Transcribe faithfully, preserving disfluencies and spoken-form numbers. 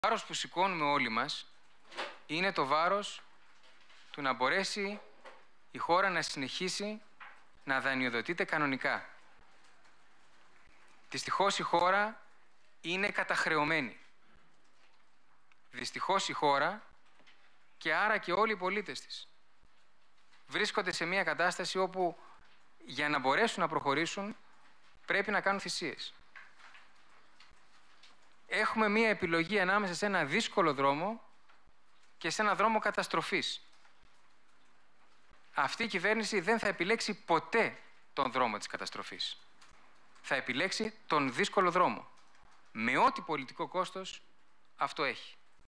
Το βάρος που σηκώνουμε όλοι μας είναι το βάρος του να μπορέσει η χώρα να συνεχίσει να δανειοδοτείται κανονικά. Δυστυχώς η χώρα είναι καταχρεωμένη. Δυστυχώς η χώρα και άρα και όλοι οι πολίτες της βρίσκονται σε μια κατάσταση όπου για να μπορέσουν να προχωρήσουν πρέπει να κάνουν θυσίες. Έχουμε μια επιλογή ανάμεσα σε ένα δύσκολο δρόμο και σε ένα δρόμο καταστροφής. Αυτή η κυβέρνηση δεν θα επιλέξει ποτέ τον δρόμο της καταστροφής. Θα επιλέξει τον δύσκολο δρόμο, με ό,τι πολιτικό κόστος αυτό έχει.